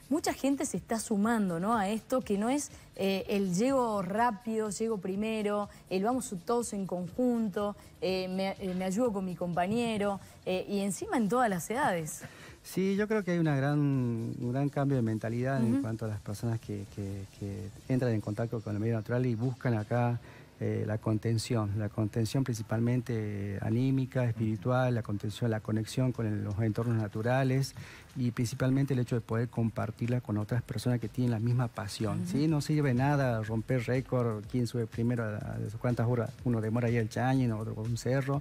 mucha gente se está sumando, ¿no?, a esto, que no es el llego rápido, llego primero, el vamos todos en conjunto, me ayudo con mi compañero, y encima en todas las edades. Sí, yo creo que hay un gran cambio de mentalidad en cuanto a las personas que entran en contacto con el medio natural y buscan acá la contención principalmente anímica, espiritual, la contención, la conexión con los entornos naturales y principalmente el hecho de poder compartirla con otras personas que tienen la misma pasión. ¿Sí? No sirve nada romper récord, quién sube primero, a cuántas horas uno demora ahí el Chañin, otro por un cerro.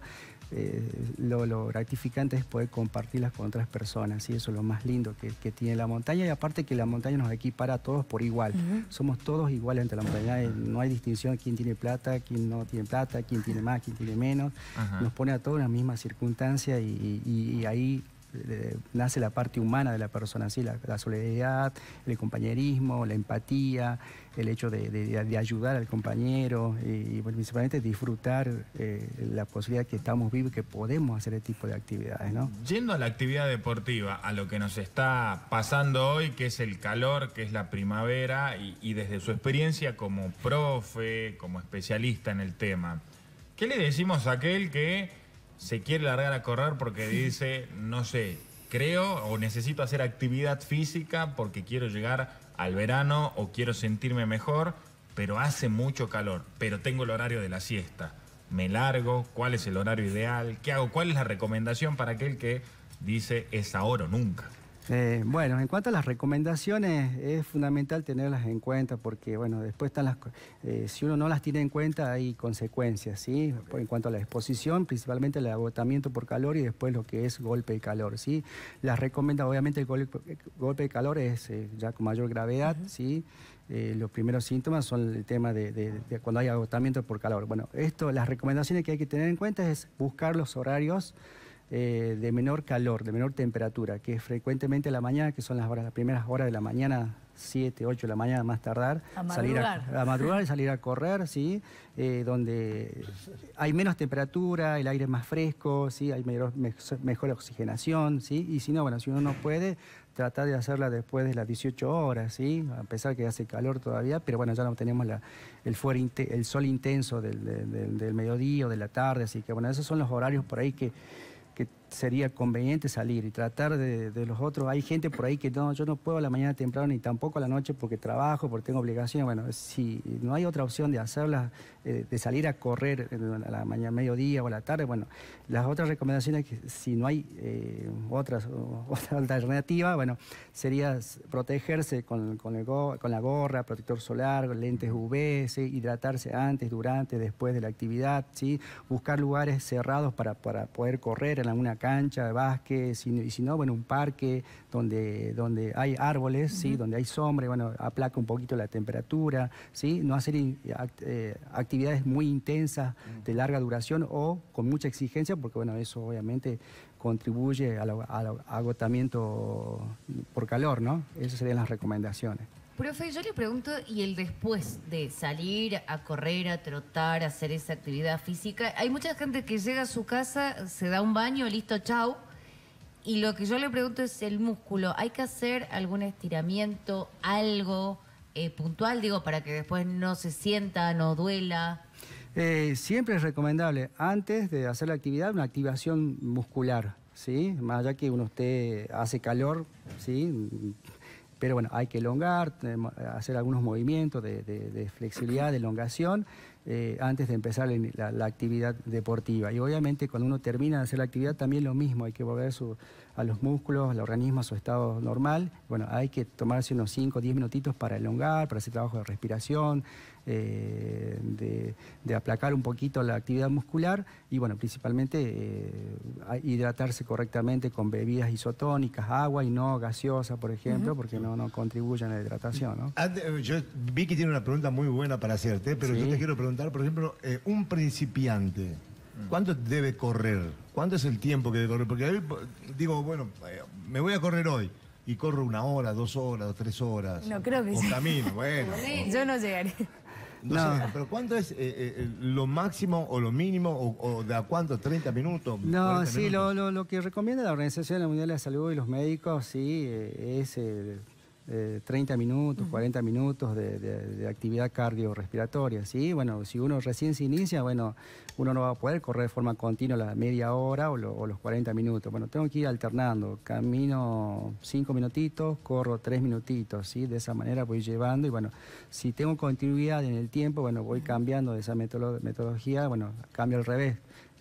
Lo gratificante es poder compartirlas con otras personas, y eso es lo más lindo que tiene la montaña, y aparte que la montaña nos equipara a todos por igual. Somos todos iguales ante la montaña, no hay distinción de quién tiene plata, quién no tiene plata, quién tiene más, quién tiene menos. Nos pone a todos en la misma circunstancia y ahí nace la parte humana de la persona, ¿sí? La solidaridad, el compañerismo, la empatía, el hecho de ayudar al compañero y principalmente disfrutar la posibilidad que estamos vivos y que podemos hacer este tipo de actividades, ¿no? Yendo a la actividad deportiva, a lo que nos está pasando hoy, que es el calor, que es la primavera, y desde su experiencia como profe, como especialista en el tema, ¿qué le decimos a aquel que se quiere largar a correr porque dice, no sé, creo o necesito hacer actividad física porque quiero llegar al verano o quiero sentirme mejor, pero hace mucho calor, pero tengo el horario de la siesta? ¿Me largo? ¿Cuál es el horario ideal? ¿Qué hago? ¿Cuál es la recomendación para aquel que dice es ahora o nunca? Bueno, en cuanto a las recomendaciones, es fundamental tenerlas en cuenta porque, bueno, después están si uno no las tiene en cuenta hay consecuencias, ¿sí? En cuanto a la exposición, principalmente el agotamiento por calor y después lo que es golpe de calor, ¿sí? Las recomienda, obviamente el golpe de calor es ya con mayor gravedad, ¿sí? Los primeros síntomas son el tema de cuando hay agotamiento por calor. Bueno, las recomendaciones que hay que tener en cuenta es buscar los horarios de menor calor, de menor temperatura, que es frecuentemente a la mañana, que son las primeras horas de la mañana, 7, 8 de la mañana más tardar, salir a madrugar y salir a correr, ¿sí? Donde hay menos temperatura, el aire es más fresco, ¿sí? Hay mejor oxigenación, ¿sí? Y si no, bueno, si uno no puede, tratar de hacerla después de las 18 horas, ¿sí? A pesar que hace calor todavía, pero bueno, ya no tenemos el sol intenso del mediodía o de la tarde, así que bueno, esos son los horarios por ahí que sería conveniente salir y tratar de los otros. Hay gente por ahí que no, yo no puedo a la mañana temprano ni tampoco a la noche porque trabajo, porque tengo obligaciones. Bueno, si no hay otra opción de hacerla, de salir a correr a la mañana, mediodía o a la tarde, bueno, las otras recomendaciones, que si no hay otra alternativa, bueno, sería protegerse con la gorra, protector solar, lentes UV, ¿sí? Hidratarse antes, durante, después de la actividad, ¿sí? Buscar lugares cerrados para poder correr en alguna cancha de básquet, y si no, bueno, un parque donde hay árboles, ¿sí? Donde hay sombra, bueno, aplaca un poquito la temperatura, ¿sí? No hacer actividades muy intensas de larga duración o con mucha exigencia, porque bueno, eso obviamente contribuye al agotamiento por calor, ¿no? Esas serían las recomendaciones. Profe, yo le pregunto, ¿y el después de salir a correr, a trotar, a hacer esa actividad física? Hay mucha gente que llega a su casa, se da un baño, listo, chau. Y lo que yo le pregunto es el músculo. ¿Hay que hacer algún estiramiento, algo puntual, digo, para que después no se sienta, no duela? Siempre es recomendable, antes de hacer la actividad, una activación muscular, ¿sí? Más allá que uno hace calor, ¿sí? Pero bueno, hay que elongar, hacer algunos movimientos de flexibilidad, de elongación, antes de empezar la actividad deportiva. Y obviamente cuando uno termina de hacer la actividad también lo mismo, hay que volver a los músculos, al organismo a su estado normal. Bueno, hay que tomarse unos 5 o 10 minutitos para elongar, para hacer trabajo de respiración, de aplacar un poquito la actividad muscular y bueno, principalmente hidratarse correctamente con bebidas isotónicas, agua y no gaseosa, por ejemplo, porque no contribuyen a la hidratación, ¿no? Yo vi que tiene una pregunta muy buena para hacerte, pero yo te quiero preguntar, por ejemplo, un principiante, ¿cuánto debe correr? ¿Cuánto es el tiempo que debe correr? Porque ahí digo, bueno, me voy a correr hoy. Y corro 1 hora, 2 horas, 3 horas. No creo que o camino, bueno. Yo no llegaré. No sé, pero ¿cuánto es lo máximo o lo mínimo o de a cuánto? ¿30 minutos? No, sí, lo que recomienda la Organización Mundial de la Salud y los médicos, sí, es 30 minutos, 40 minutos de actividad cardiorrespiratoria, ¿sí? Bueno, si uno recién se inicia, bueno, uno no va a poder correr de forma continua la media hora o los 40 minutos. Bueno, tengo que ir alternando, camino 5 minutitos, corro 3 minutitos, ¿sí? De esa manera voy llevando y bueno, si tengo continuidad en el tiempo, bueno, voy cambiando de esa metodología, bueno, cambio al revés.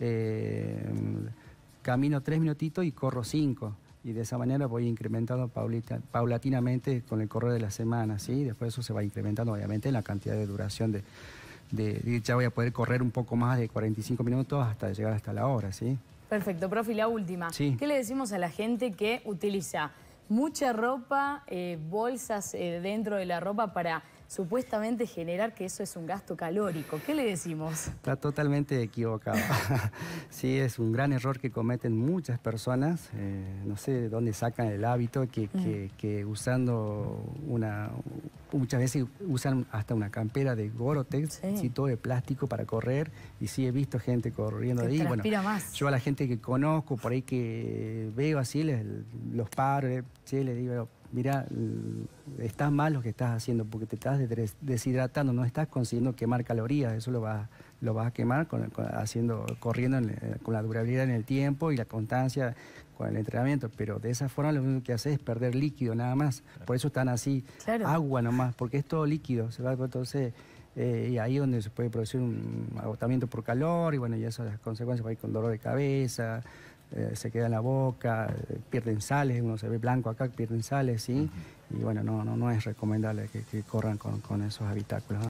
Camino 3 minutitos y corro 5. Y de esa manera voy incrementando paulatinamente con el correr de la semana, ¿sí? Después eso se va incrementando, obviamente, en la cantidad de duración ya voy a poder correr un poco más de 45 minutos hasta llegar hasta la hora, ¿sí? Perfecto, profe, y la última. Sí. ¿Qué le decimos a la gente que utiliza mucha ropa, bolsas dentro de la ropa para supuestamente generar que eso es un gasto calórico? ¿Qué le decimos? Está totalmente equivocado. Sí, es un gran error que cometen muchas personas. No sé de dónde sacan el hábito que usando muchas veces usan hasta una campera de Gore-Tex, sí, todo de plástico para correr. Y sí he visto gente corriendo que ahí. Bueno, más. yo a la gente que conozco, por ahí que veo así, los paro, les digo, mira, estás mal lo que estás haciendo porque te estás deshidratando, no estás consiguiendo quemar calorías, eso lo vas a quemar corriendo con la durabilidad en el tiempo y la constancia con el entrenamiento, pero de esa forma lo único que haces es perder líquido nada más, por eso están así, agua nomás, porque es todo líquido, entonces y ahí es donde se puede producir un agotamiento por calor y bueno, y eso las consecuencias va a ir con dolor de cabeza, se queda en la boca, pierden sales, uno se ve blanco acá, pierden sales, ¿sí? Y bueno, no es recomendable que corran con esos habitáculos, ¿no?